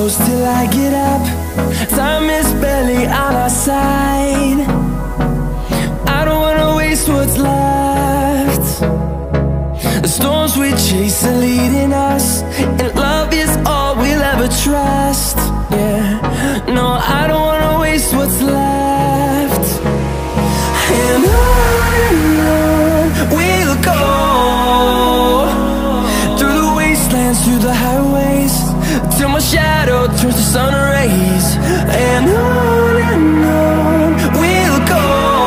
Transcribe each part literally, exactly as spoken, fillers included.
close till I get up. Time is barely on our side. I don't wanna waste what's left. The storms we chase are leading us, and love is all we'll ever trust. Yeah, no, I don't wanna waste what's left. And on and on we'll go, through the wastelands, through the highways, till my shadow turns to sun rays. And on and on we'll go,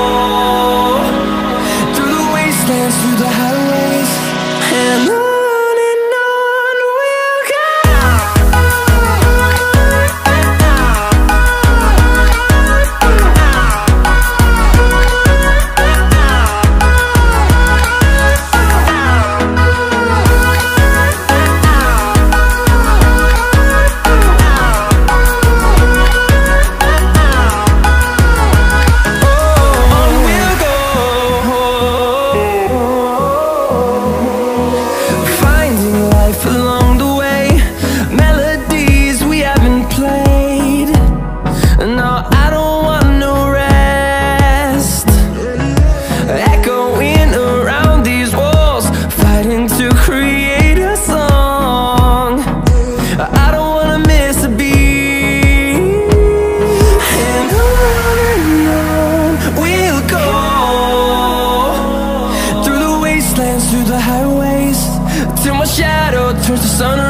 through the wastelands, through the highways, and on. Through the highways, till my shadow turns to sun.